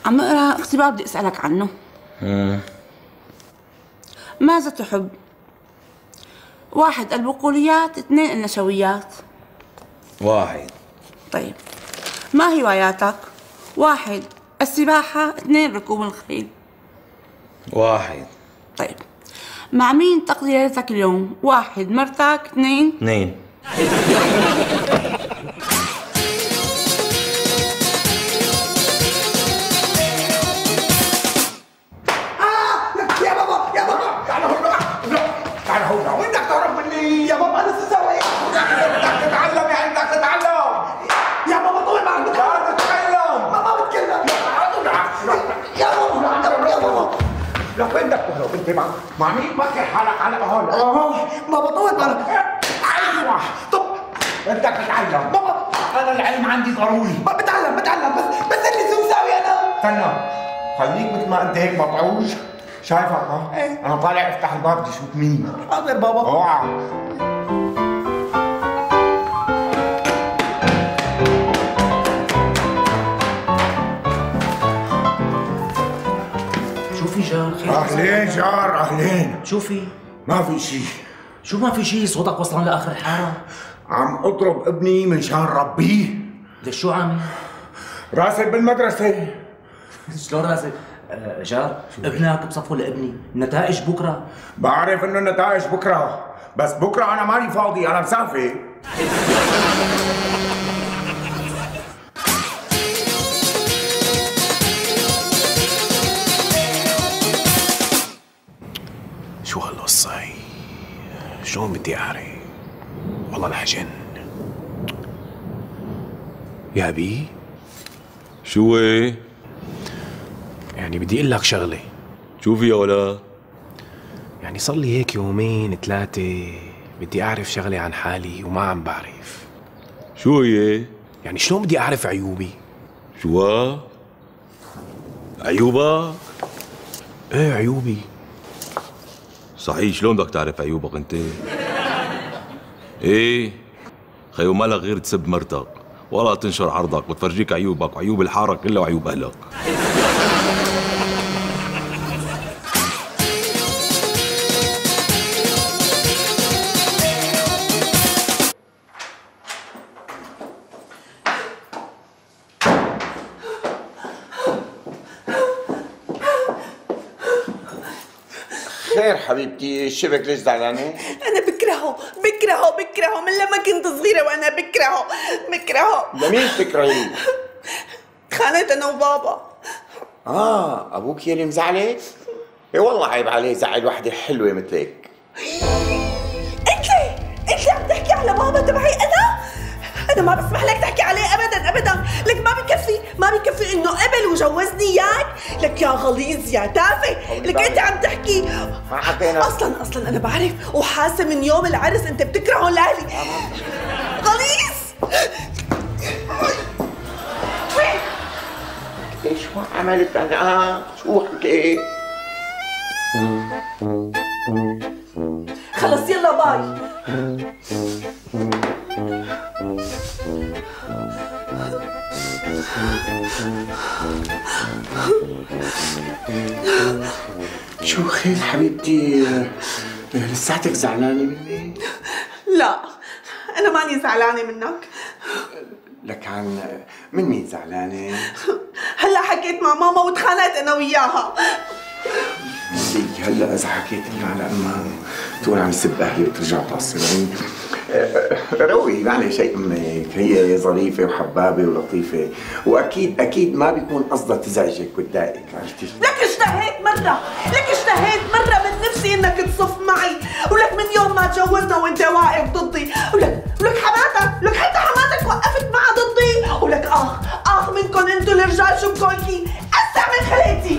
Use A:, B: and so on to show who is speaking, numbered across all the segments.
A: عم اقرا اختبار بدي اسالك عنه. ماذا تحب؟ 1 البقوليات، 2 النشويات.
B: 1.
A: طيب، ما هواياتك؟ 1 السباحة، 2 ركوب الخيل.
B: 1.
A: طيب، مع مين تقضي ليلتك اليوم؟ 1 مرتك، 2
B: 2.
C: يا بابا يا بابا تعال هنا. تعال هنا، وينك تهرب مني يا بابا؟ انا شو اسوي؟ بدك تتعلم يا بدك تتعلم يا بابا. طول معك لا تتكلم. ما بتكلم يا بابا يا بابا. لك وين بدك تهرب انت؟ مع مين فكر حالك على هون؟ بابا طول بالك. ايوه طب بدك تتعلم بابا. انا العلم عندي ضروري. بتعلم بس اللي شو مساوي انا؟ استنى خليك مثل ما انت هيك مطعوج. شايفك ها؟ ايه؟ انا طالع افتح الباب بدي اشوف مين. حاضر بابا. اوعى.
D: شوفي جار خير.
C: اهلين جار اهلين.
D: شوفي
C: ما في شيء.
D: شو ما في شيء؟ صوتك وصلان لاخر الحاره.
C: عم اضرب ابني من شان ربيه.
D: ليش شو عامل؟
C: راسب بالمدرسة.
D: شلون راسك؟ جار ابنك بصفه لابني، النتائج بكره.
C: بعرف انه النتائج بكره، بس بكره انا ماني فاضي، انا مسافر.
E: شو هالقصة هي؟ شلون بدي اعرف؟ والله الحجن. يا ابي
F: شو هي؟
E: يعني بدي اقول لك شغلة.
F: شوفي يا ولد،
E: يعني صار لي هيك 2 3 بدي اعرف شغلة عن حالي وما عم بعرف.
F: شو هي؟
E: يعني شلون بدي اعرف عيوبي؟
F: شو؟ عيوبك؟
E: ايه عيوبي.
F: صحيح، شلون بدك تعرف عيوبك انت؟ ايه خيو، مالك غير تسب مرتك ولا تنشر عرضك وتفرجيك عيوبك وعيوب الحارة كلها وعيوب اهلك.
C: خير حبيبتي، الشبك ليش زعلانة؟
G: أنا بكرهه من لما كنت صغيرة وأنا بكرهه.
C: لمين بتكرهيه؟
G: اتخانقت أنا وبابا.
C: أبوك يلي مزعلك؟ إيه والله عيب عليه زعل وحدة حلوة مثلك.
G: أنت عم تحكي على بابا تبعي أنا ما بسمح لك تحكي عليه أبدا. لك ما بكفي إنه قبل وجوزني إياك. لك يا غليظ يا تافه. لك أنت عم تحكي
C: ما حكينا.
G: أصلا أنا بعرف وحاسة من يوم العرس أنت بتكرهه لأهلي. غليظ.
C: إيه شو عملت أنا؟ شو حكيت؟
G: خلص يلا باي.
C: شو خير حبيبتي؟ لساتك زعلانة مني؟
G: لا أنا ماني زعلانة منك.
C: لك من مين زعلانة؟
G: هلا حكيت مع ماما وتخانقت أنا وياها.
C: ليك هلا إذا حكيت لي على أمها تقول عم يسب أهلي وترجع تعصبني. روي معلش هي أمك، هي ظريفة وحبابة ولطيفة، وأكيد ما بيكون قصدها تزعجك وتضايقك، عرفتي؟
G: لك اشتهيت مرة من نفسي إنك تصف معي، ولك من يوم ما تجوزنا وأنت واقف ضدي، ولك حتى حماتك وقفت معها ضدي، ولك آخ منكم أنتوا الرجال شو بكونكي أسع من خليتي.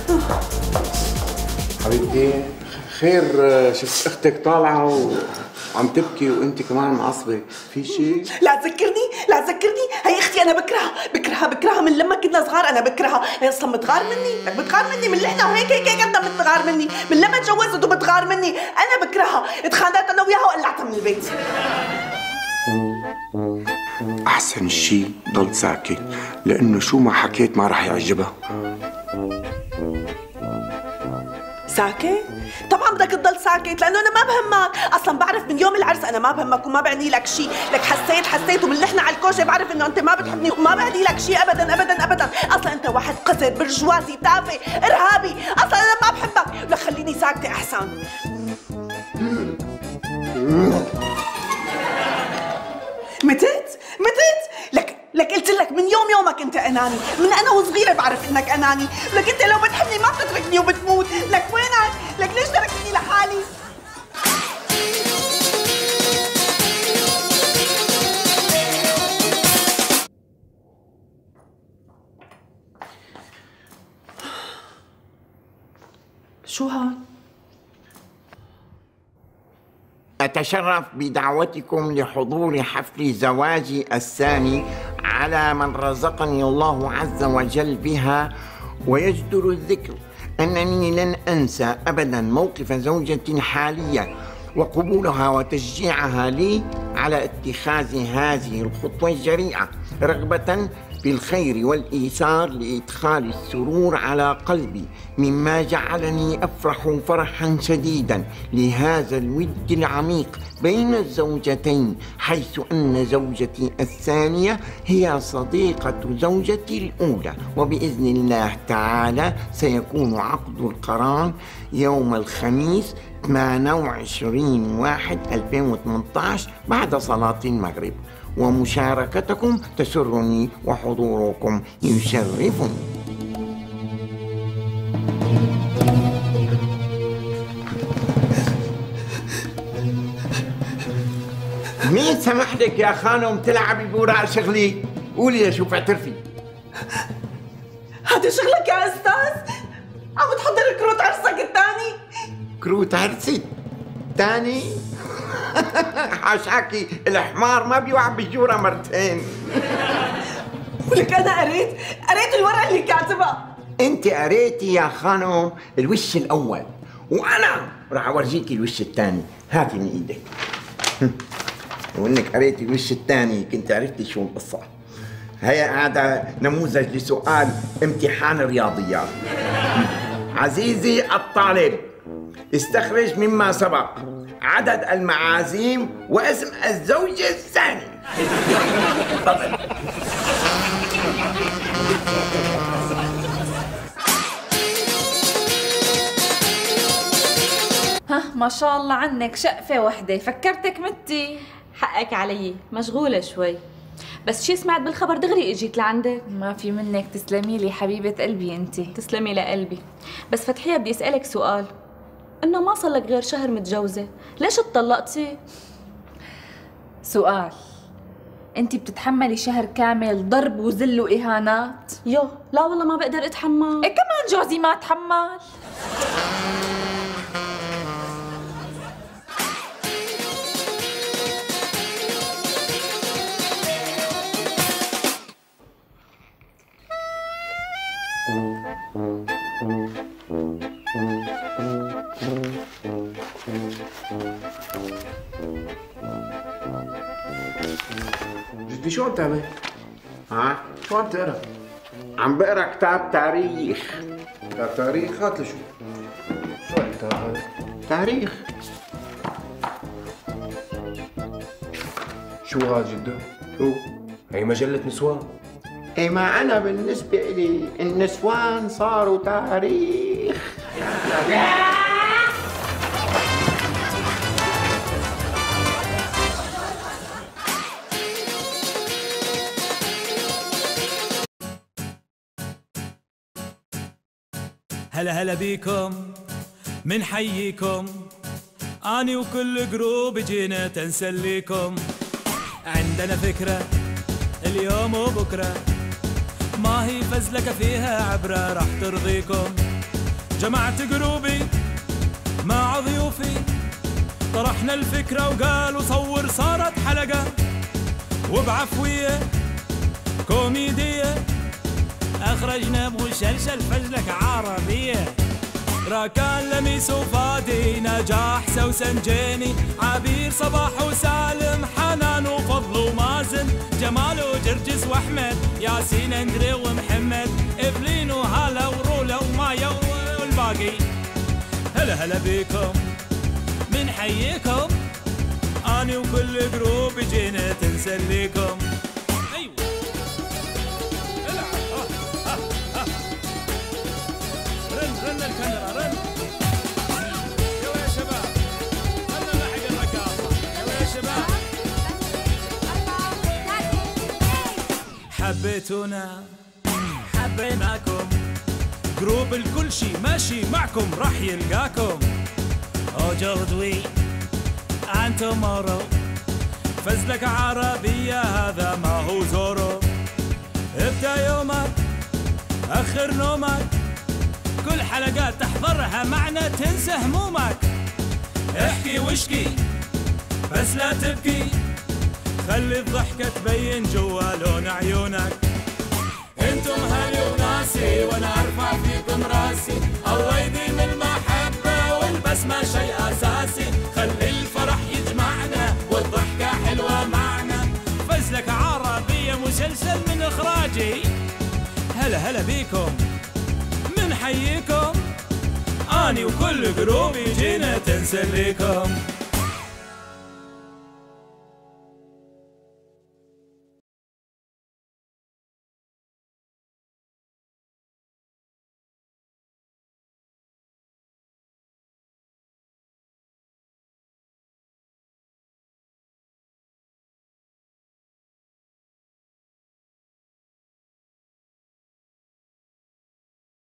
C: حبيبتي خير، شفت اختك طالعه عم تبكي وانت كمان معصبه، في شيء؟
G: لا تذكرني لا تذكرني، هي اختي انا بكرهها من لما كنا صغار، انا بكرهها، هي اصلا بتغار مني، لك بتغار مني من لحنا وهيك هيك قدها بتغار مني، من لما تجوزت وبتغار مني، انا بكرهها، اتخانقت انا وياها وقلعتها من البيت.
C: احسن شيء ضل ساكت، لانه شو ما حكيت ما رح يعجبها.
G: ساكت؟ طبعا بدك تضل ساكت لانه انا ما بهمك، اصلا بعرف من يوم العرس انا ما بهمك وما بعني لك شيء، لك حسيت ومن لحنا على الكوشه بعرف انه انت ما بتحبني وما بعني لك شيء ابدا ابدا ابدا، اصلا انت واحد قذر برجوازي تافه ارهابي، اصلا انا ما بحبك، لك خليني ساكته احسن. متت؟ لك قلت لك من يومك انت اناني، من انا وصغيره بعرف انك اناني، لك انت لو بتحبني ما بتتركني وبتموت، لك وينك؟ لك ليش تركتني لحالي؟ شو هاد؟
H: أتشرف بدعوتكم لحضور حفل زواجي الثاني على من رزقني الله عز وجل بها، ويجدر الذكر أنني لن أنسى أبداً موقف زوجتي حالية وقبولها وتشجيعها لي على اتخاذ هذه الخطوة الجريئة رغبة في الخير والإيثار لإدخال السرور على قلبي، مما جعلني أفرح فرحا شديدا لهذا الود العميق بين الزوجتين، حيث أن زوجتي الثانية هي صديقة زوجتي الأولى، وبإذن الله تعالى سيكون عقد القران يوم الخميس 28/1/2018 بعد صلاة المغرب، ومشاركتكم تسرني وحضوركم يشرفني. مين سمح لك يا خانم تلعبي بوراق شغلي؟ قولي لشوف اعترفي.
G: هذا شغلك يا استاذ؟ عم تحضر كروت عرسك الثاني؟
H: كروت عرسي الثاني؟ حاشاكي، الحمار ما بيوعى بالجورة مرتين.
G: ولك انا قريت الورقه اللي كاتبها.
H: انت قريتي يا خانم الوش الاول، وانا راح اورجيكي الوش الثاني، هاتي من ايدك. وانك قريتي الوش الثاني كنت عرفتي شو القصه. هذا نموذج لسؤال امتحان الرياضيات. عزيزي الطالب، استخرج مما سبق عدد المعازيم واسم الزوج الثاني. تفضل.
I: ما شاء الله عنك شقفة وحدة، فكرتك متي.
J: حقك علي، مشغولة شوي، بس شي سمعت بالخبر دغري اجيت لعندك.
I: ما في منك، تسلمي لي حبيبة قلبي انتي.
J: تسلمي لقلبي. بس فتحية بدي اسألك سؤال، انه ما صار لك غير شهر متجوزة، ليش اتطلقتي؟
I: سؤال، انتي بتتحملي شهر كامل ضرب وذل واهانات؟
J: يو لا والله ما بقدر اتحمل.
I: ايه كمان جوزي ما تحمل.
E: جدي شو عم تعمل؟
H: ها؟
E: شو عم تقرا؟
H: عم بقرا كتاب تاريخ.
E: كتاب تاريخ؟ هات لشوف. شو هالكتاب هذا؟
H: تاريخ.
E: شو هاد جدو؟
H: شو؟
E: هي مجلة نسوان.
H: اي ما انا بالنسبة لي النسوان صاروا تاريخ.
K: هلا هلا بيكم منحييكم، اني وكل جروب جينا تنسليكم. عندنا فكرة اليوم وبكرة، ما هي فزلكة فيها عبرة راح ترضيكم. جمعت جروبي مع ضيوفي طرحنا الفكرة وقالوا صور صارت حلقة وبعفوية كوميدية أخرجنا بمسلسل فزلك عربية راكان لميس وفادي نجاح سوسن جيني عبير صباح وسالم حنان وفضل ومازن جمال وجرجس واحمد ياسين اندري ومحمد افلين وهلا ورولا ومايا والباقي هلا هلا بيكم من حييكم اني وكل جروب جينا تنسليكم ايوه العب رن الكاميرا رن يلا يا شباب خلنا نلحق الرقاصة يلا يا شباب حبيتونا حبيناكم جروب الكل شي ماشي معكم راح يلقاكم وجودوي عن تومورو فزلك عربية هذا ما هو زورو ابدأ يومك أخر نومك كل حلقات تحضرها معنا تنسى همومك احكي واشكي بس لا تبكي خلي الضحكة تبين جوا لون عيونك انتم هالي وناسي وانا ارفع فيكم راسي الله يديم المحبة والبسمة شيء اساسي خلي الفرح يجمعنا والضحكة حلوة معنا فزلك عربية مسلسل من اخراجي هلا هلا بيكم من حييكم اني وكل جروبي جينا تنسليكم